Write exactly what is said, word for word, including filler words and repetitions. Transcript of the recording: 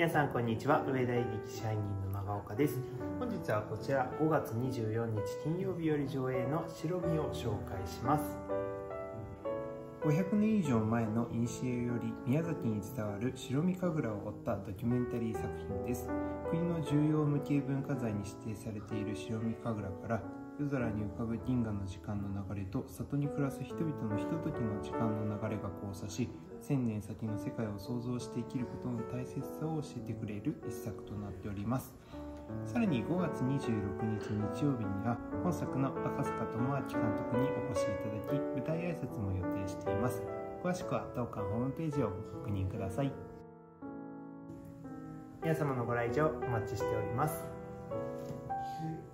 皆さんこんにちは。上田演劇社員の長岡です。本日はこちらごがつにじゅうよっか金曜日より上映の白身を紹介します。ごひゃくねん以上前の古より宮崎に伝わる白身神楽を追ったドキュメンタリー作品です。国の重要無形文化財に指定されている白身神楽から、夜空に浮かぶ銀河の時間の流れと里に暮らす人々のひとときの時間の流れが交差し、千年先の世界を想像して生きることの大切さを教えてくれる一作となっております。さらにごがつにじゅうろくにち日曜日には本作の赤坂智明監督にお越しいただき、舞台挨拶も予定しています。詳しくは当館ホームページをご確認ください。皆様のご来場お待ちしております。